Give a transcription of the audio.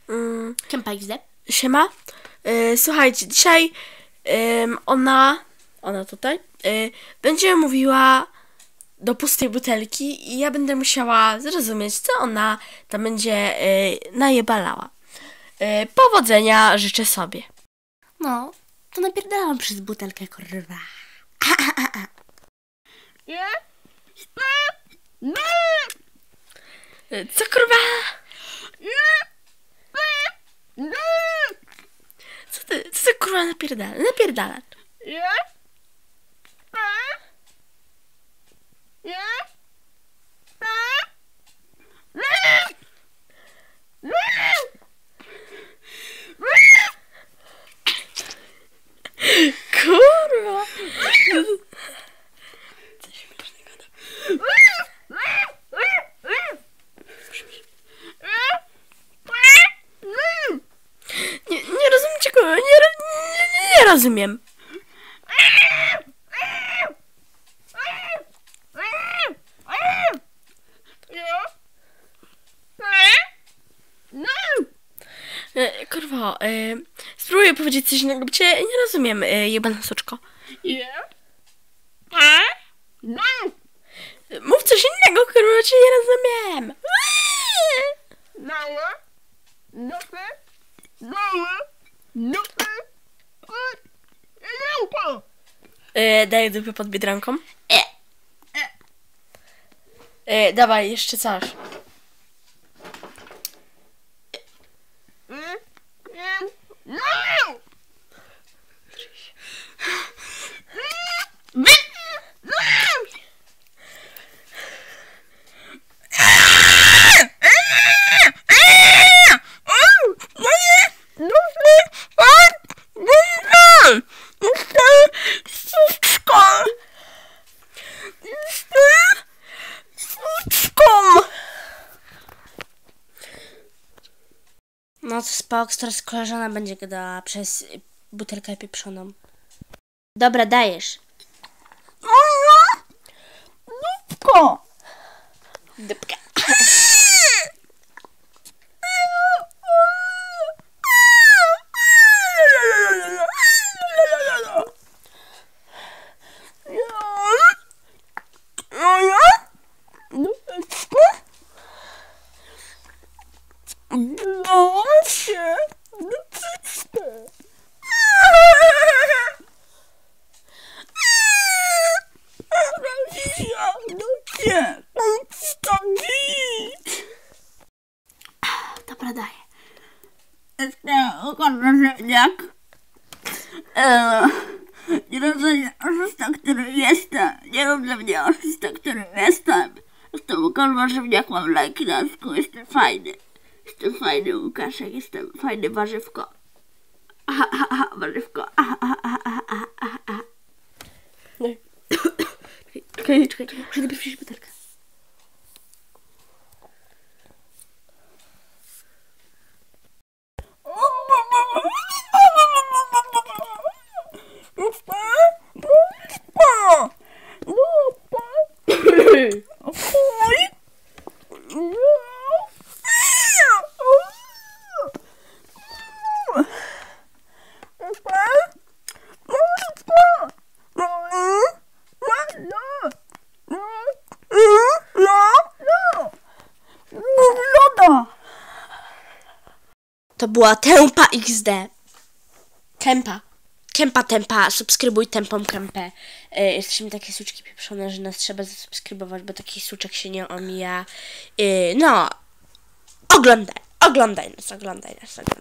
Kępa XD. Siema. Słuchajcie, dzisiaj ona tutaj będzie mówiła do pustej butelki i ja będę musiała zrozumieć, co ona tam będzie najebalała. Powodzenia życzę sobie. No, to napierdalam przez butelkę, kurwa. Co kurwa? Co ty kurwa napierdala? Kurwa. Nie rozumiecie kurwa, nie rozumiem. Kurwa, spróbuję powiedzieć coś innego, bo cię nie rozumiem, jebana suczko. Mów coś innego, kurwa, bo cię nie rozumiem. Daję dupę pod biedronką. Dawaj, jeszcze coś. No to spok, teraz koleżana będzie gadała przez butelkę pieprzoną. Dobra, dajesz. Dupko! Dupka. Dobra, daję. Koleżeniak. Nie rozumiem oszusta, który jestem. Nie rozumiem oszusta, który jestem. Jestem koleżeniak, mam lajki na sku, jestem fajny. Jestem fajny Łukaszek, jestem fajny warzywko. Warzywko. Czekaj, muszę najpierw wziąć butelkę. To była Tempa XD. Tempa, subskrybuj Tempą Kępę. Jesteśmy takie suczki pieprzone, że nas trzeba zasubskrybować, bo takich suczek się nie omija. No, oglądaj nas.